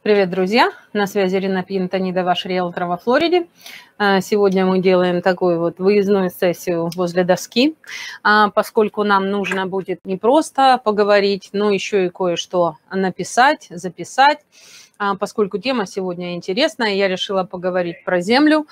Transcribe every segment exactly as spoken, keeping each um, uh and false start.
Привет, друзья! На связи Ирина Пьянтонида, ваш риэлтор во Флориде. Сегодня мы делаем такую вот выездную сессию возле доски, поскольку нам нужно будет не просто поговорить, но еще и кое-что написать, записать. Поскольку тема сегодня интересная, я решила поговорить про землю.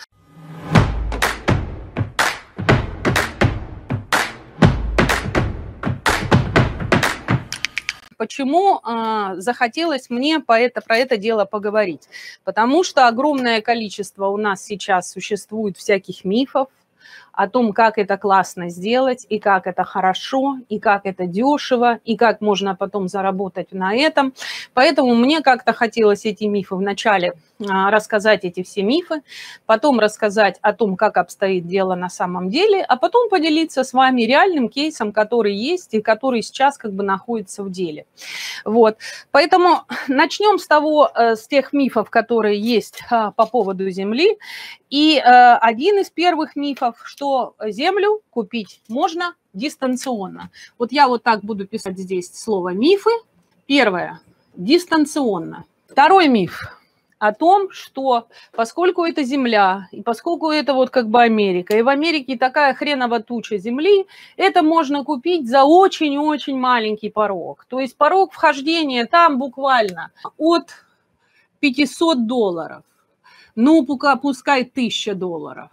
Почему э, захотелось мне по это, про это дело поговорить? Потому что огромное количество у нас сейчас существует всяких мифов о том, как это классно сделать, и как это хорошо, и как это дешево, и как можно потом заработать на этом. Поэтому мне как-то хотелось эти мифы вначале рассказать, эти все мифы, потом рассказать о том, как обстоит дело на самом деле, а потом поделиться с вами реальным кейсом, который есть и который сейчас как бы находится в деле. Вот. Поэтому начнем с того, с тех мифов, которые есть по поводу земли. И один из первых мифов, что землю купить можно дистанционно. Вот я вот так буду писать здесь слово мифы. Первое – дистанционно. Второй миф о том, что поскольку это земля, и поскольку это вот как бы Америка, и в Америке такая хреновая туча земли, это можно купить за очень-очень маленький порог. То есть порог вхождения там буквально от пятисот долларов. Ну, пускай тысяча долларов.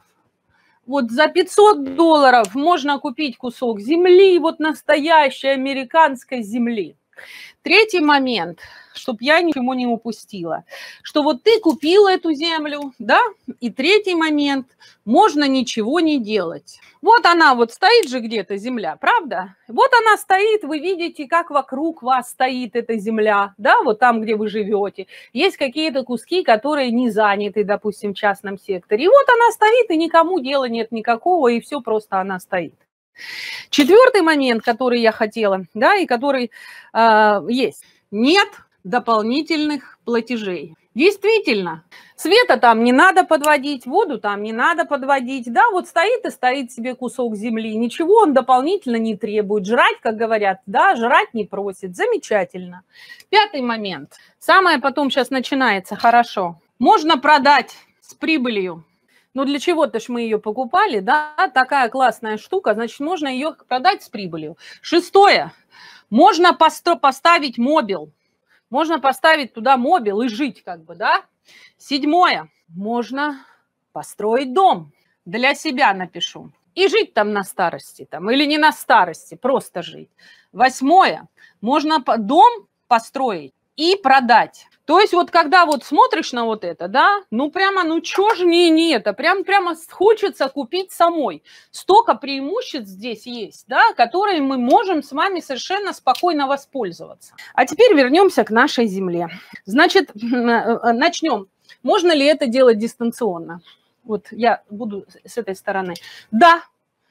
Вот за пятьсот долларов можно купить кусок земли, вот настоящей американской земли. Третий момент, чтобы я ничего не упустила, что вот ты купил эту землю, да, и третий момент, можно ничего не делать. Вот она вот стоит же где-то земля, правда? Вот она стоит, вы видите, как вокруг вас стоит эта земля, да, вот там, где вы живете. Есть какие-то куски, которые не заняты, допустим, в частном секторе. И вот она стоит, и никому дела нет никакого, и все просто она стоит. Четвертый момент, который я хотела, да, и который э, есть. Нет дополнительных платежей. Действительно, света там не надо подводить, воду там не надо подводить. Да, вот стоит и стоит себе кусок земли, ничего он дополнительно не требует. Жрать, как говорят, да, жрать не просит. Замечательно. Пятый момент. Самое потом сейчас начинается хорошо. Можно продать с прибылью. Ну, для чего-то ж мы ее покупали, да, такая классная штука, значит, можно ее продать с прибылью. Шестое. Можно постро- поставить мобил. Можно поставить туда мобил и жить, как бы, да. Седьмое. Можно построить дом. Для себя напишу. И жить там на старости, там, или не на старости, просто жить. Восьмое. Можно дом построить и продать. То есть вот когда вот смотришь на вот это, да, ну прямо, ну чё ж не, не это, прям, прямо хочется купить самой. Столько преимуществ здесь есть, да, которые мы можем с вами совершенно спокойно воспользоваться. А теперь вернемся к нашей земле. Значит, начнем. Можно ли это делать дистанционно? Вот я буду с этой стороны. Да.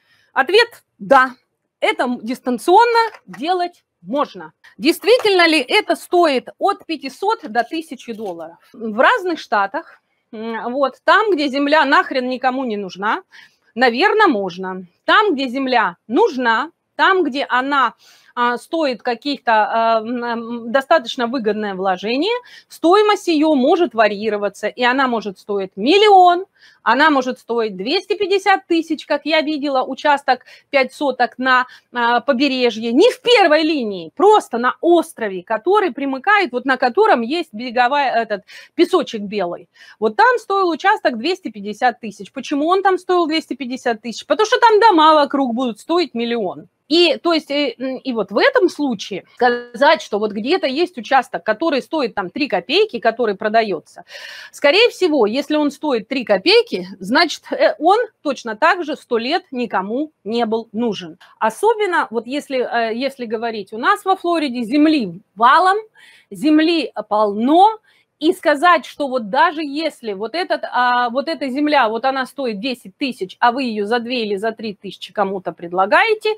Ответ – да. Это дистанционно делать можно. Действительно ли это стоит от пятисот до тысячи долларов? В разных штатах, вот, там, где земля нахрен никому не нужна, наверное, можно. Там, где земля нужна, там, где она а, стоит каких-то а, достаточно выгодное вложение, стоимость ее может варьироваться, и она может стоить миллион, она может стоить двести пятьдесят тысяч, как я видела, участок пять соток на а, побережье, не в первой линии, просто на острове, который примыкает, вот на котором есть береговая, этот песочек белый. Вот там стоил участок двести пятьдесят тысяч. Почему он там стоил двести пятьдесят тысяч? Потому что там дома вокруг будут стоить миллион. И, то есть, и, и вот в этом случае сказать, что вот где-то есть участок, который стоит там три копейки, который продается, скорее всего, если он стоит три копейки, значит, он точно так же сто лет никому не был нужен. Особенно, вот если, если говорить, у нас во Флориде земли валом, земли полно, и сказать, что вот даже если вот, этот, а, вот эта земля, вот она стоит десять тысяч, а вы ее за две или за три тысячи кому-то предлагаете,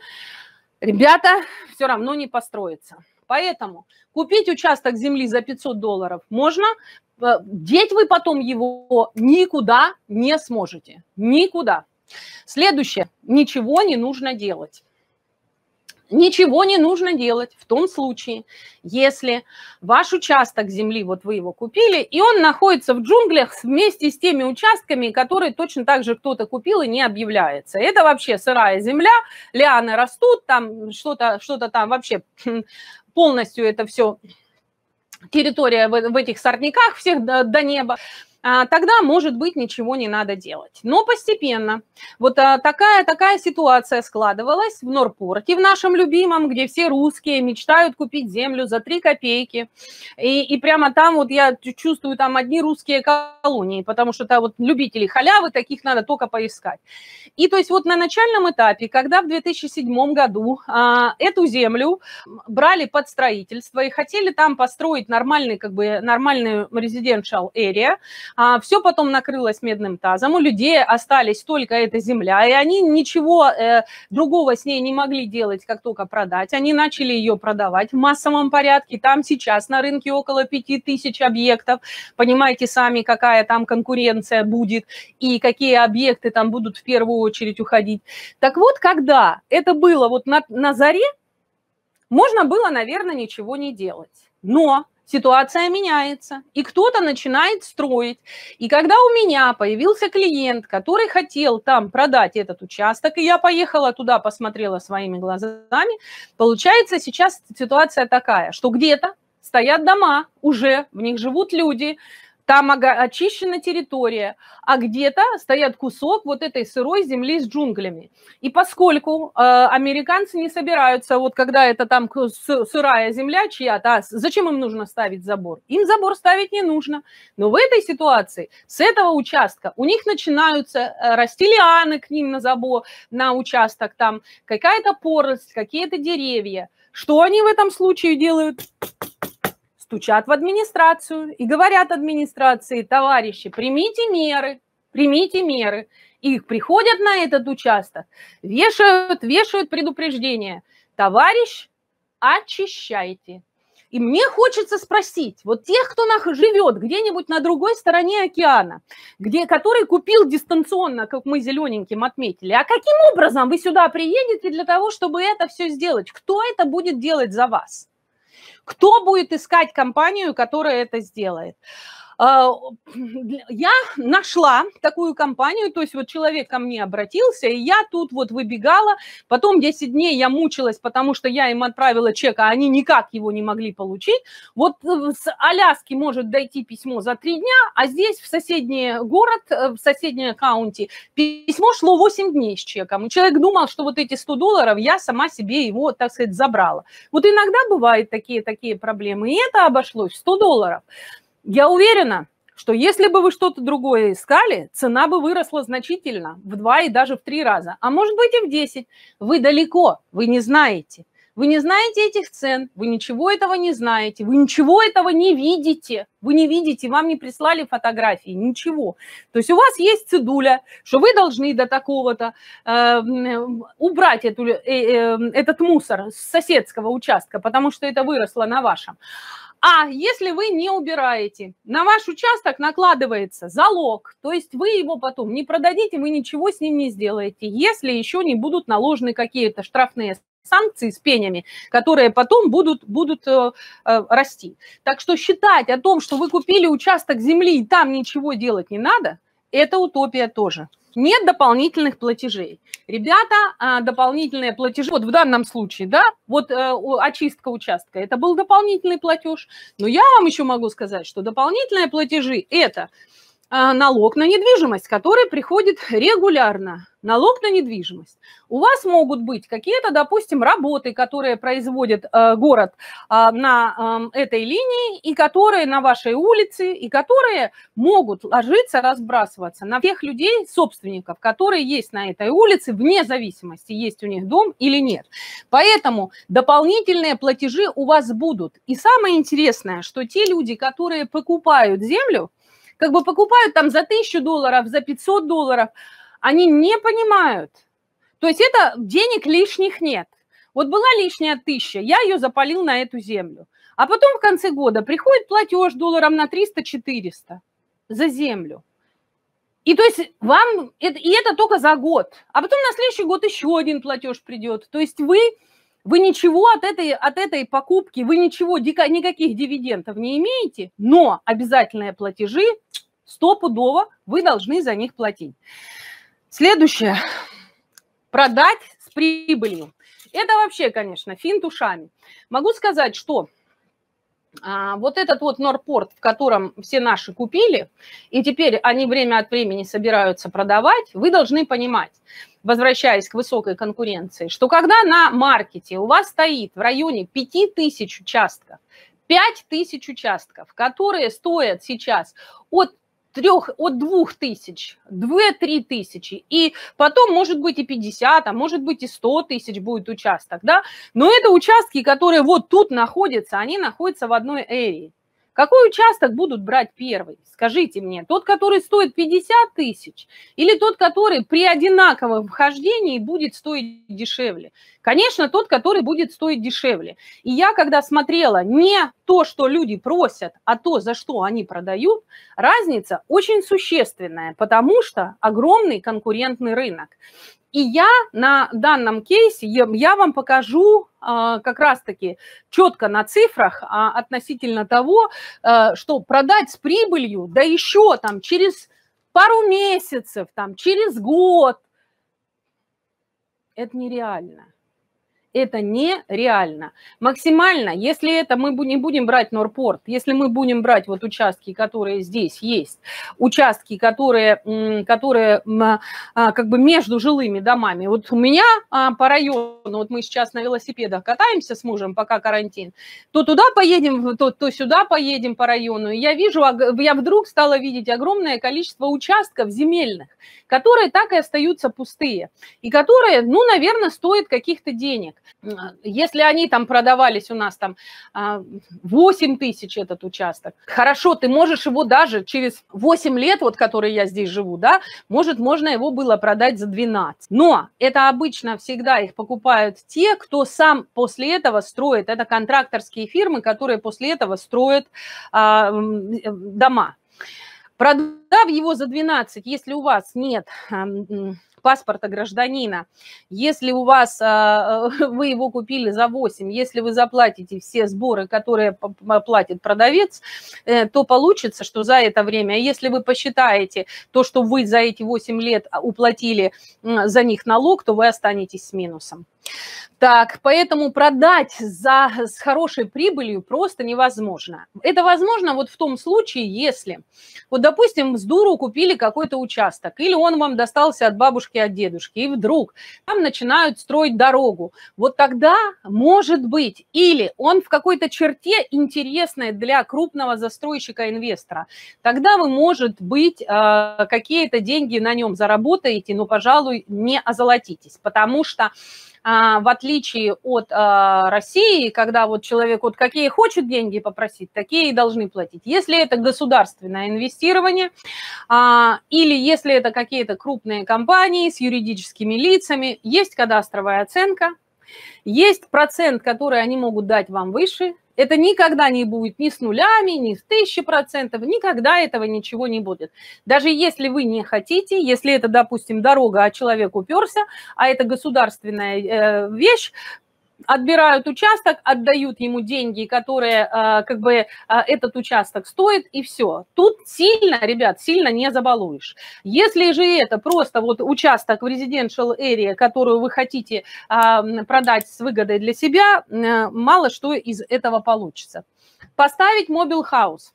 ребята, все равно не построится. Поэтому купить участок земли за пятьсот долларов можно, деть вы потом его никуда не сможете. Никуда. Следующее. Ничего не нужно делать. Ничего не нужно делать в том случае, если ваш участок земли, вот вы его купили, и он находится в джунглях вместе с теми участками, которые точно так же кто-то купил и не объявляется. Это вообще сырая земля, лианы растут, там что-то что-то там вообще полностью это все территория в, в этих сорняках всех до, до неба. Тогда, может быть, ничего не надо делать. Но постепенно вот такая, такая ситуация складывалась в Норпорте, в нашем любимом, где все русские мечтают купить землю за три копейки. И, и прямо там вот я чувствую там одни русские колонии, потому что это вот любители халявы, таких надо только поискать. И то есть вот на начальном этапе, когда в две тысячи седьмом году а, эту землю брали под строительство и хотели там построить нормальный, как бы, нормальную residential area, а, все потом накрылось медным тазом, у людей остались только эта земля, и они ничего э, другого с ней не могли делать, как только продать. Они начали ее продавать в массовом порядке. Там сейчас на рынке около пяти тысяч объектов. Понимаете сами, какая там конкуренция будет и какие объекты там будут в первую очередь уходить. Так вот, когда это было вот на, на заре, можно было, наверное, ничего не делать. Но ситуация меняется, и кто-то начинает строить. И когда у меня появился клиент, который хотел там продать этот участок, и я поехала туда, посмотрела своими глазами, получается сейчас ситуация такая, что где-то стоят дома уже, в них живут люди, там очищена территория, а где-то стоят кусок вот этой сырой земли с джунглями. И поскольку э, американцы не собираются, вот когда это там сырая земля чья-то, а зачем им нужно ставить забор? Им забор ставить не нужно. Но в этой ситуации, с этого участка, у них начинаются расти лианы к ним на забор, на участок, там какая-то поросль, какие-то деревья. Что они в этом случае делают? Стучат в администрацию и говорят администрации: товарищи, примите меры, примите меры. Их приходят на этот участок, вешают, вешают предупреждение: товарищ, очищайте. И мне хочется спросить, вот тех, кто живет где-нибудь на другой стороне океана, где, который купил дистанционно, как мы зелененьким отметили, а каким образом вы сюда приедете для того, чтобы это все сделать? Кто это будет делать за вас? Кто будет искать компанию, которая это сделает? Я нашла такую компанию, то есть вот человек ко мне обратился, и я тут вот выбегала, потом десять дней я мучилась, потому что я им отправила чек, а они никак его не могли получить. Вот с Аляски может дойти письмо за три дня, а здесь в соседний город, в соседнее каунти, письмо шло восемь дней с чеком. И человек думал, что вот эти сто долларов я сама себе его, так сказать, забрала. Вот иногда бывают такие, такие проблемы, и это обошлось в сто долларов. Я уверена, что если бы вы что-то другое искали, цена бы выросла значительно, в два и даже в три раза, а может быть и в десять. Вы далеко, вы не знаете. Вы не знаете этих цен, вы ничего этого не знаете, вы ничего этого не видите. Вы не видите, вам не прислали фотографии, ничего. То есть у вас есть цедуля, что вы должны до такого-то э, убрать эту, э, э, этот мусор с соседского участка, потому что это выросло на вашем. А если вы не убираете, на ваш участок накладывается залог, то есть вы его потом не продадите, вы ничего с ним не сделаете, если еще не будут наложены какие-то штрафные санкции с пенями, которые потом будут, будут э, э, расти. Так что считать о том, что вы купили участок земли и там ничего делать не надо, это утопия тоже. Нет дополнительных платежей. Ребята, дополнительные платежи, вот в данном случае, да, вот очистка участка, это был дополнительный платеж. Но я вам еще могу сказать, что дополнительные платежи – это налог на недвижимость, который приходит регулярно. Налог на недвижимость. У вас могут быть какие-то, допустим, работы, которые производит э, город э, на э, этой линии, и которые на вашей улице, и которые могут ложиться, разбрасываться на тех людей, собственников, которые есть на этой улице, вне зависимости, есть у них дом или нет. Поэтому дополнительные платежи у вас будут. И самое интересное, что те люди, которые покупают землю, как бы покупают там за тысячу долларов, за пятьсот долларов, они не понимают. То есть это денег лишних нет. Вот была лишняя тысяча, я ее запалил на эту землю. А потом в конце года приходит платеж долларом на триста-четыреста за землю. И то есть вам, и это только за год. А потом на следующий год еще один платеж придет. То есть вы Вы ничего от этой, от этой покупки, вы ничего, никаких дивидендов не имеете, но обязательные платежи стопудово вы должны за них платить. Следующее. Продать с прибылью. Это вообще, конечно, финт ушами. Могу сказать, что а, вот этот вот Норпорт, в котором все наши купили, и теперь они время от времени собираются продавать, вы должны понимать, возвращаясь к высокой конкуренции, что когда на маркете у вас стоит в районе пяти тысяч участков, пять тысяч участков, которые стоят сейчас от трех, от двух тысяч, две-три тысячи, и потом может быть и пятьдесят, а может быть и сто тысяч будет участок, да, но это участки, которые вот тут находятся, они находятся в одной эре. Какой участок будут брать первый? Скажите мне, тот, который стоит пятьдесят тысяч, или тот, который при одинаковом вхождении будет стоить дешевле? Конечно, тот, который будет стоить дешевле. И я, когда смотрела не то, что люди просят, а то, за что они продают, разница очень существенная, потому что огромный конкурентный рынок. И я на данном кейсе, я вам покажу как раз-таки четко на цифрах относительно того, что продать с прибылью, да еще там через пару месяцев, там, через год, это нереально. Это нереально. Максимально, если это мы не будем брать Норпорт, если мы будем брать вот участки, которые здесь есть, участки, которые, которые как бы между жилыми домами. Вот у меня по району, вот мы сейчас на велосипедах катаемся с мужем, пока карантин, то туда поедем, то, то сюда поедем по району. И я вижу, я вдруг стала видеть огромное количество участков земельных, которые так и остаются пустые, и которые, ну, наверное, стоят каких-то денег. Если они там продавались у нас там восемь тысяч этот участок, хорошо, ты можешь его даже через восемь лет, вот который я здесь живу, да, может, можно его было продать за двенадцать. Но это обычно всегда их покупают те, кто сам после этого строит, это контракторские фирмы, которые после этого строят а, дома. Продав его за двенадцать, если у вас нет паспорта гражданина, если у вас, вы его купили за восемь, если вы заплатите все сборы, которые платит продавец, то получится, что за это время, если вы посчитаете то, что вы за эти восемь лет уплатили за них налог, то вы останетесь с минусом. Так, поэтому продать за, с хорошей прибылью просто невозможно. Это возможно вот в том случае, если, вот, допустим, с дуру купили какой-то участок, или он вам достался от бабушки, от дедушки, и вдруг там начинают строить дорогу. Вот тогда, может быть, или он в какой-то черте интересной для крупного застройщика-инвестора, тогда вы, может быть, какие-то деньги на нем заработаете, но, пожалуй, не озолотитесь, потому что в отличие от а, России, когда вот человек вот какие хочет деньги попросить, такие и должны платить. Если это государственное инвестирование, а, или если это какие-то крупные компании с юридическими лицами, есть кадастровая оценка, есть процент, который они могут дать вам выше. Это никогда не будет ни с нулями, ни с тысячи процентов, никогда этого ничего не будет. Даже если вы не хотите, если это, допустим, дорога, а человек уперся, а это государственная э, вещь, отбирают участок, отдают ему деньги, которые э, как бы э, этот участок стоит, и все. Тут сильно, ребят, сильно не забалуешь. Если же это просто вот участок в residential area, которую вы хотите э, продать с выгодой для себя, э, мало что из этого получится. Поставить mobile house.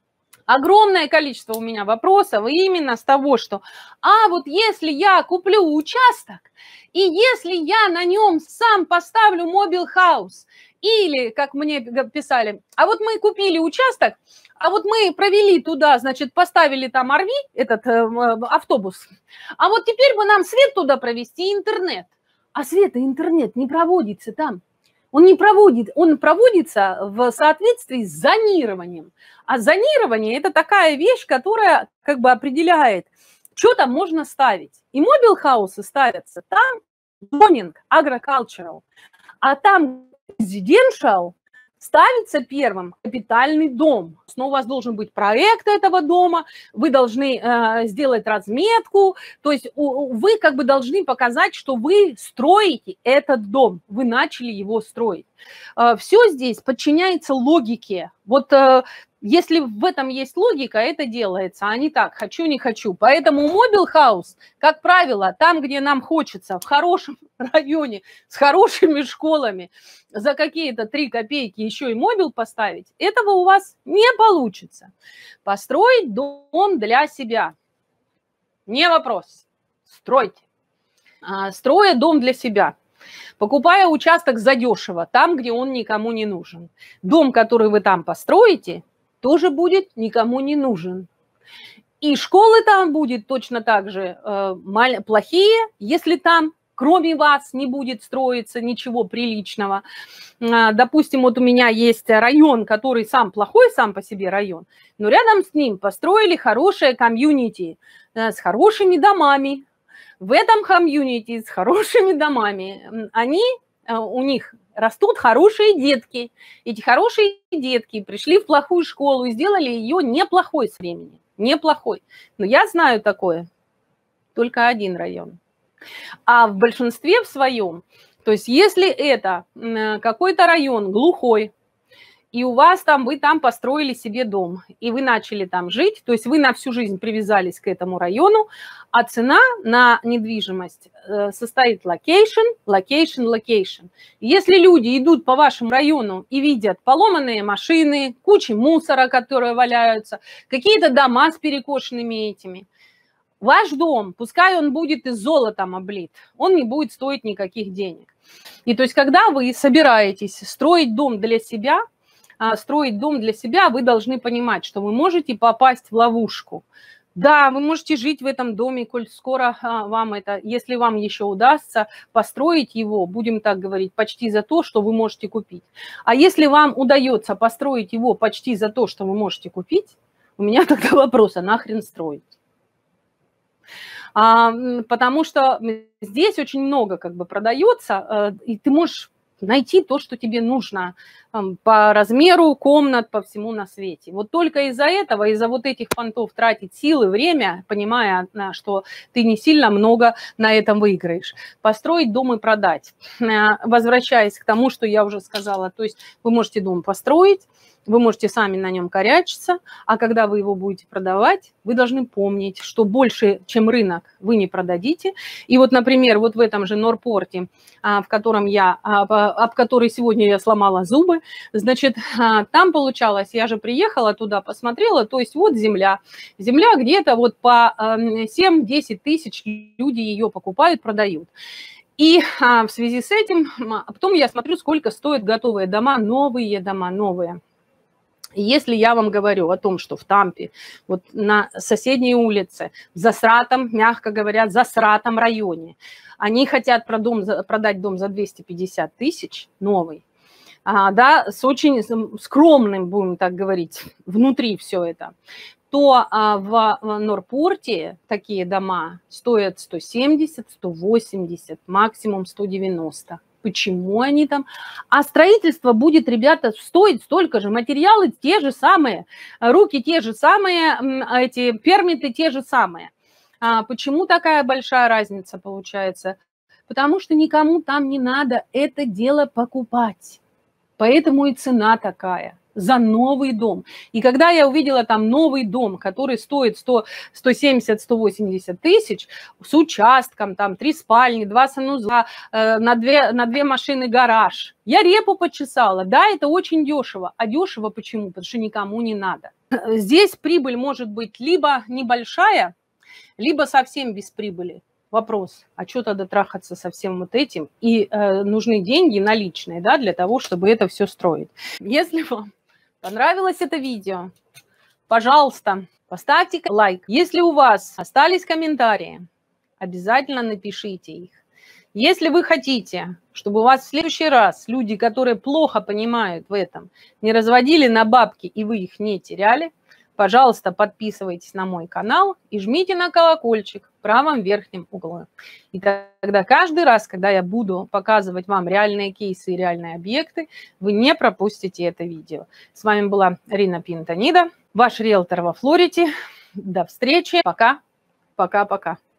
Огромное количество у меня вопросов именно с того, что, а вот если я куплю участок, и если я на нем сам поставлю mobile house, или, как мне писали, а вот мы купили участок, а вот мы провели туда, значит, поставили там ар ви, этот э, автобус, а вот теперь бы нам свет туда провести, интернет. А свет и интернет не проводится там. Он не проводит, он проводится в соответствии с зонированием. А зонирование – это такая вещь, которая как бы определяет, что там можно ставить. И мобил-хаусы ставятся там, зонинг, agricultural, а там residential, ставится первым капитальный дом. Но у вас должен быть проект этого дома, вы должны э, сделать разметку, то есть у, вы как бы должны показать, что вы строите этот дом, вы начали его строить. Э, все здесь подчиняется логике. Вот э, если в этом есть логика, это делается, а не так, хочу, не хочу. Поэтому Mobile House, как правило, там, где нам хочется, в хорошем районе, с хорошими школами, за какие-то три копейки еще и мобил поставить, этого у вас не получится. Построить дом для себя. Не вопрос. Стройте. Строя дом для себя. Покупая участок задешево, там, где он никому не нужен. Дом, который вы там построите, тоже будет никому не нужен. И школы там будет точно так же э, плохие, если там кроме вас не будет строиться ничего приличного. Допустим, вот у меня есть район, который сам плохой, сам по себе район, но рядом с ним построили хорошее комьюнити с хорошими домами. В этом комьюнити с хорошими домами они, у них растут хорошие детки. Эти хорошие детки пришли в плохую школу и сделали ее неплохой с временем. Неплохой. Но я знаю такое. Только один район. А в большинстве в своем, то есть если это какой-то район глухой, и у вас там, вы там построили себе дом, и вы начали там жить, то есть вы на всю жизнь привязались к этому району, а цена на недвижимость состоит location, location, location. Если люди идут по вашему району и видят поломанные машины, кучи мусора, которые валяются, какие-то дома с перекошенными этими, ваш дом, пускай он будет и золотом облит, он не будет стоить никаких денег. И то есть, когда вы собираетесь строить дом для себя, строить дом для себя, вы должны понимать, что вы можете попасть в ловушку. Да, вы можете жить в этом доме, коль скоро вам это, если вам еще удастся построить его, будем так говорить, почти за то, что вы можете купить. А если вам удается построить его почти за то, что вы можете купить, у меня тогда вопрос, а нахрен строить? А, потому что здесь очень много как бы продается, и ты можешь найти то, что тебе нужно по размеру комнат, по всему на свете. Вот только из-за этого, из-за вот этих понтов тратить силы, время, понимая, что ты не сильно много на этом выиграешь. Построить дом и продать. Возвращаясь к тому, что я уже сказала, то есть вы можете дом построить, вы можете сами на нем корячиться, а когда вы его будете продавать, вы должны помнить, что больше, чем рынок, вы не продадите. И вот, например, вот в этом же Норпорте, в котором я, об который сегодня я сломала зубы, значит, там получалось, я же приехала туда, посмотрела, то есть вот земля. Земля где-то вот по семь-десять тысяч люди ее покупают, продают. И в связи с этим, а потом я смотрю, сколько стоят готовые дома, новые дома, новые. Если я вам говорю о том, что в Тампе, вот на соседней улице, в засратом, мягко говоря, засратом районе, они хотят продать дом за двести пятьдесят тысяч, новый, да, с очень скромным, будем так говорить, внутри все это, то в Норпорте такие дома стоят сто семьдесят, сто восемьдесят, максимум сто девяносто. Почему они там? А строительство будет, ребята, стоить столько же. Материалы те же самые, руки те же самые, эти пермиты те же самые. А почему такая большая разница получается? Потому что никому там не надо это дело покупать. Поэтому и цена такая за новый дом. И когда я увидела там новый дом, который стоит сто, сто семьдесят - сто восемьдесят тысяч, с участком, там три спальни, два санузла, э, на, две, на две машины гараж, я репу почесала. Да, это очень дешево. А дешево почему? Потому что никому не надо. Здесь прибыль может быть либо небольшая, либо совсем без прибыли. Вопрос, а что тогда трахаться со всем вот этим? И э, нужны деньги наличные, да, для того, чтобы это все строить. Если вам понравилось это видео, пожалуйста, поставьте лайк. Если у вас остались комментарии, обязательно напишите их. Если вы хотите, чтобы у вас в следующий раз люди, которые плохо понимают в этом, не разводили на бабки и вы их не теряли, пожалуйста, подписывайтесь на мой канал и жмите на колокольчик. правом верхнем углу. И тогда каждый раз, когда я буду показывать вам реальные кейсы и реальные объекты, вы не пропустите это видео. С вами была Рина Пинтонида, ваш риэлтор во Флориде. До встречи. Пока. Пока-пока.